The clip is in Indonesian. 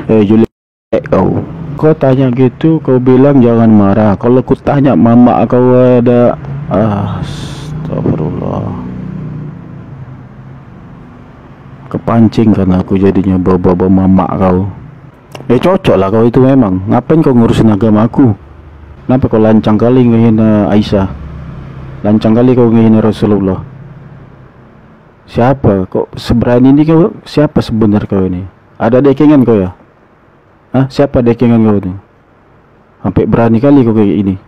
Julek kau tanya gitu, kau bilang jangan marah. Kalau ku tanya mama kau ada, astagfirullah, kepancing kan aku jadinya bawa-bawa mama kau. Cocok lah kau itu memang. Ngapain kau ngurusin agama aku? Kenapa kau lancang kali ngehina Aisyah? Lancang kali kau ngehina Rasulullah. Siapa kok seberani ini kau? Siapa sebenarnya kau ini? Ada dekingan kau ya? Siapa dekingan kau ini? Sampai berani kali kau kayak ini.